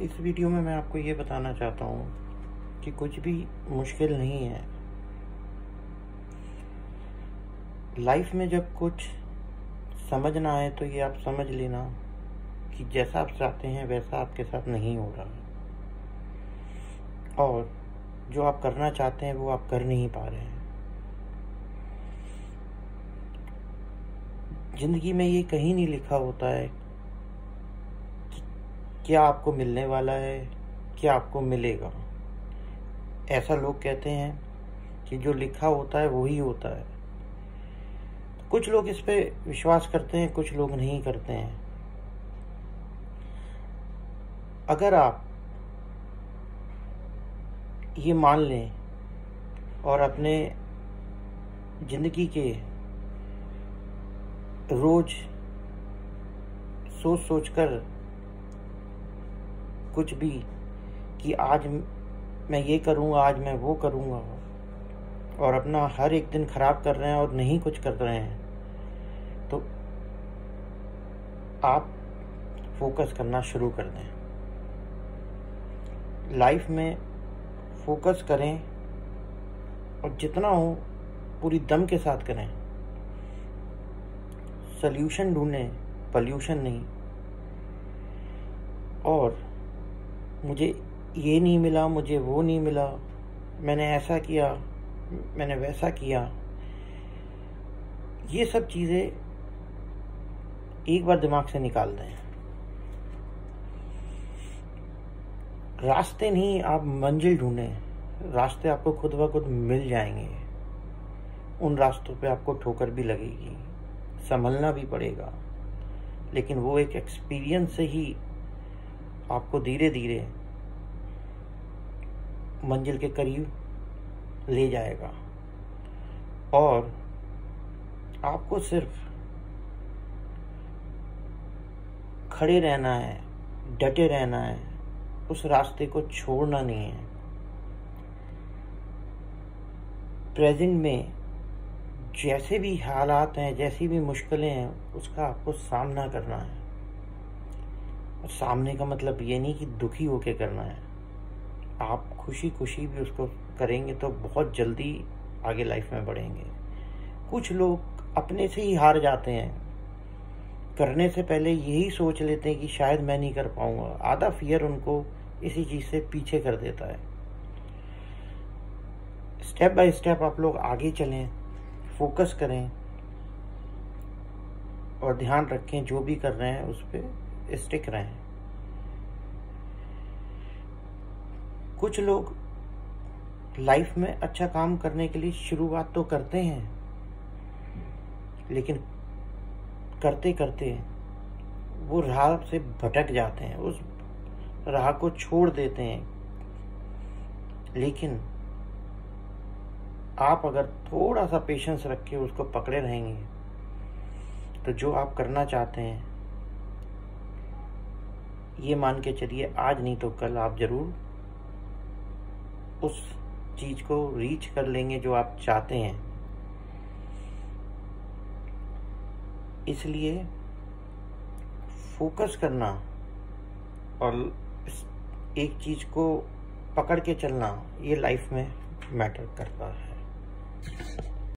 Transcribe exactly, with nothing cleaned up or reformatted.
इस वीडियो में मैं आपको ये बताना चाहता हूँ कि कुछ भी मुश्किल नहीं है। लाइफ में जब कुछ समझ ना आए तो ये आप समझ लेना कि जैसा आप चाहते हैं वैसा आपके साथ नहीं हो रहा, और जो आप करना चाहते हैं वो आप कर नहीं पा रहे हैं। जिंदगी में ये कहीं नहीं लिखा होता है कि क्या आपको मिलने वाला है, क्या आपको मिलेगा। ऐसा लोग कहते हैं कि जो लिखा होता है वही होता है। कुछ लोग इस पे विश्वास करते हैं, कुछ लोग नहीं करते हैं। अगर आप ये मान लें और अपने जिंदगी के रोज सोच सोच कर कुछ भी कि आज मैं ये करूँगा, आज मैं वो करूँगा, और अपना हर एक दिन खराब कर रहे हैं और नहीं कुछ कर रहे हैं, तो आप फोकस करना शुरू कर दें। लाइफ में फोकस करें और जितना हो पूरी दम के साथ करें। सल्यूशन ढूंढें, पॉल्यूशन नहीं। और मुझे ये नहीं मिला, मुझे वो नहीं मिला, मैंने ऐसा किया, मैंने वैसा किया, ये सब चीज़ें एक बार दिमाग से निकाल दें। रास्ते नहीं, आप मंजिल ढूंढें। रास्ते आपको खुद ब खुद मिल जाएंगे। उन रास्तों पे आपको ठोकर भी लगेगी, संभलना भी पड़ेगा, लेकिन वो एक एक्सपीरियंस से ही आपको धीरे धीरे मंजिल के करीब ले जाएगा। और आपको सिर्फ खड़े रहना है, डटे रहना है, उस रास्ते को छोड़ना नहीं है। प्रेजेंट में जैसे भी हालात हैं, जैसी भी मुश्किलें हैं, उसका आपको सामना करना है। और सामने का मतलब ये नहीं कि दुखी होके करना है। आप खुशी खुशी भी उसको करेंगे तो बहुत जल्दी आगे लाइफ में बढ़ेंगे। कुछ लोग अपने से ही हार जाते हैं, करने से पहले यही सोच लेते हैं कि शायद मैं नहीं कर पाऊंगा। आधा फियर उनको इसी चीज से पीछे कर देता है। स्टेप बाय स्टेप आप लोग आगे चलें, फोकस करें और ध्यान रखें जो भी कर रहे हैं उस पे स्टिक रहें। कुछ लोग लाइफ में अच्छा काम करने के लिए शुरुआत तो करते हैं, लेकिन करते करते वो राह से भटक जाते हैं, उस राह को छोड़ देते हैं। लेकिन आप अगर थोड़ा सा पेशेंस रख के उसको पकड़े रहेंगे तो जो आप करना चाहते हैं, ये मान के चलिए आज नहीं तो कल आप जरूर उस चीज को रीच कर लेंगे जो आप चाहते हैं। इसलिए फोकस करना और एक चीज को पकड़ के चलना, ये लाइफ में मैटर करता है।